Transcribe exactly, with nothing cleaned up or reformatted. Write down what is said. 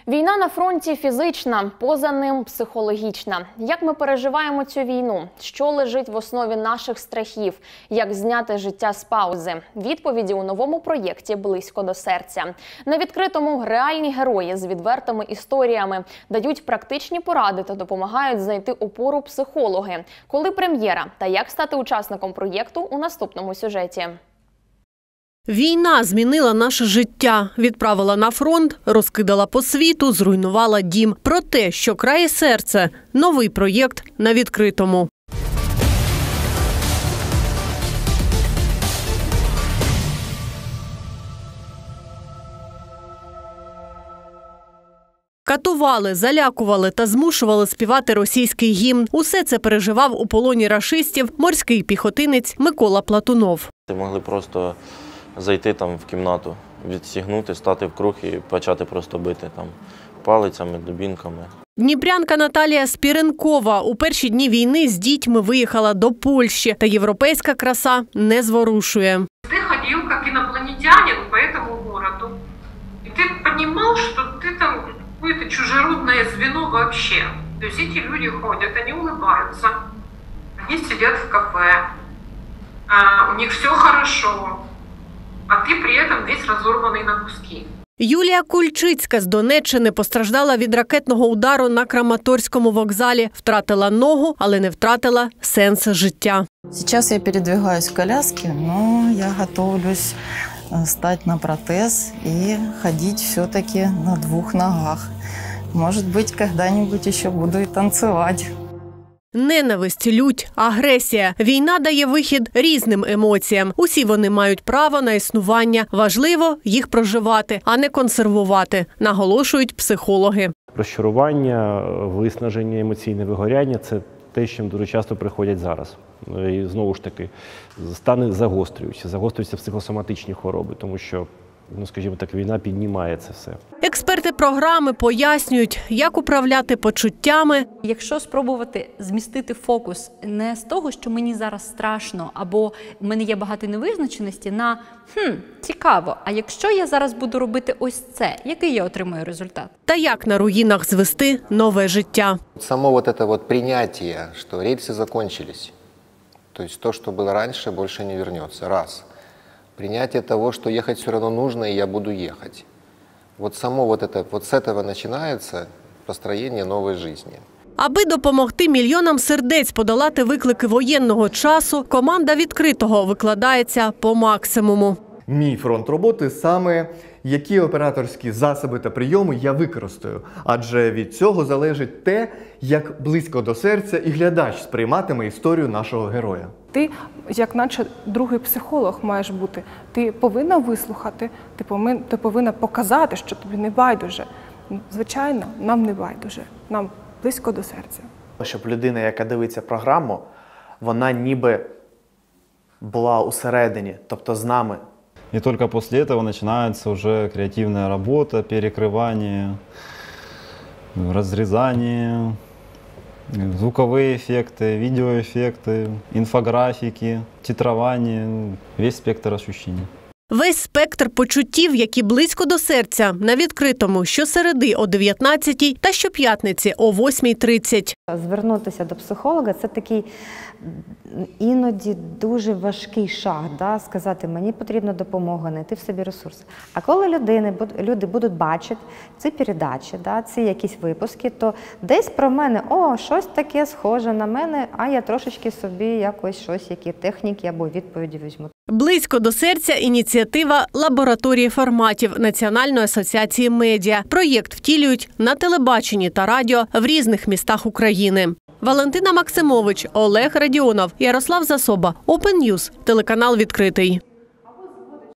Війна на фронті фізична, поза ним психологічна. Як ми переживаємо цю війну? Що лежить в основі наших страхів? Як зняти життя з паузи? Відповіді у новому проєкті «Близько до серця». На відкритому реальні герої з відвертими історіями дають практичні поради та допомагають знайти опору психологи. Коли прем'єра та як стати учасником проєкту у наступному сюжеті. Війна змінила наше життя, відправила на фронт, розкидала по світу, зруйнувала дім. Про те, що крає серце – новий проєкт на відкритому. Катували, залякували та змушували співати російський гімн. Усе це переживав у полоні рашистів морський піхотинець Микола Платунов. Могли просто зайти там в кімнату, відсігнути, стати в круг і почати просто бити там палицями, дубінками. Дніпрянка Наталія Спіренкова у перші дні війни з дітьми виїхала до Польщі, та європейська краса не зворушує. Ти ходив як інопланетянин по цьому місту, і ти розумів, що ти там якесь чужеродне звено взагалі. Тобто ці люди ходять, вони улыбаються, вони сидять в кафе, у них все хорошо. А ти при цьому весь розорваний на куски. Юлія Кульчицька з Донеччини постраждала від ракетного удару на Краматорському вокзалі. Втратила ногу, але не втратила сенс життя. Зараз я передвигаюсь в коляске, але я готовлюсь стати на протез і ходити все-таки на двох ногах. Може бути, коли-небудь ще буду і танцювати. Ненависть, лють, агресія. Війна дає вихід різним емоціям. Усі вони мають право на існування. Важливо їх проживати, а не консервувати, наголошують психологи. Розчарування, виснаження, емоційне вигоряння – це те, з чим дуже часто приходять зараз. І знову ж таки, стани загострюються, загострюються психосоматичні хвороби, тому що, ну, скажімо так, війна піднімає це все. Експерти програми пояснюють, як управляти почуттями. Якщо спробувати змістити фокус не з того, що мені зараз страшно, або в мене є багато невизначеності, на «хм, цікаво, а якщо я зараз буду робити ось це, який я отримаю результат?» Та як на руїнах звести нове життя. Само вот это вот принятие, что рельсы закончились, то есть то, что было раньше, больше не вернется, раз. Принятие того, что ехать все равно нужно, и я буду ехать. Вот само вот это, вот с этого начинается построение новой жизни. Аби допомогти мільйонам сердець подолати виклики воєнного часу, команда відкритого викладається по максимуму. Мій фронт роботи саме які операторські засоби та прийоми я використаю. Адже від цього залежить те, як близько до серця і глядач сприйматиме історію нашого героя. Ти, як наче другий психолог маєш бути. Ти повинна вислухати, ти повинна, ти повинна показати, що тобі не байдуже. Звичайно, нам не байдуже, нам близько до серця. Щоб людина, яка дивиться програму, вона ніби була усередині, тобто з нами. И только после этого начинается уже креативная работа, перекрывание, разрезание, звуковые эффекты, видеоэффекты, инфографики, титрование, весь спектр ощущений. Весь спектр почуттів, які близько до серця, на відкритому щосереди о дев'ятнадцятій та щоп'ятниці о восьмій тридцять. Звернутися до психолога – це такий іноді дуже важкий шаг, да? Сказати, мені потрібна допомога, знайти в собі ресурси. А коли людини, люди будуть бачити ці передачі, да? Ці якісь випуски, то десь про мене, о, щось таке схоже на мене, а я трошечки собі якось щось, які техніки або відповіді візьму. Близько до серця ініціатива лабораторії форматів Національної асоціації медіа. Проєкт втілюють на телебаченні та радіо в різних містах України. Валентина Максимович, Олег Радіонов, Ярослав Засоба, Open News, телеканал «Відкритий».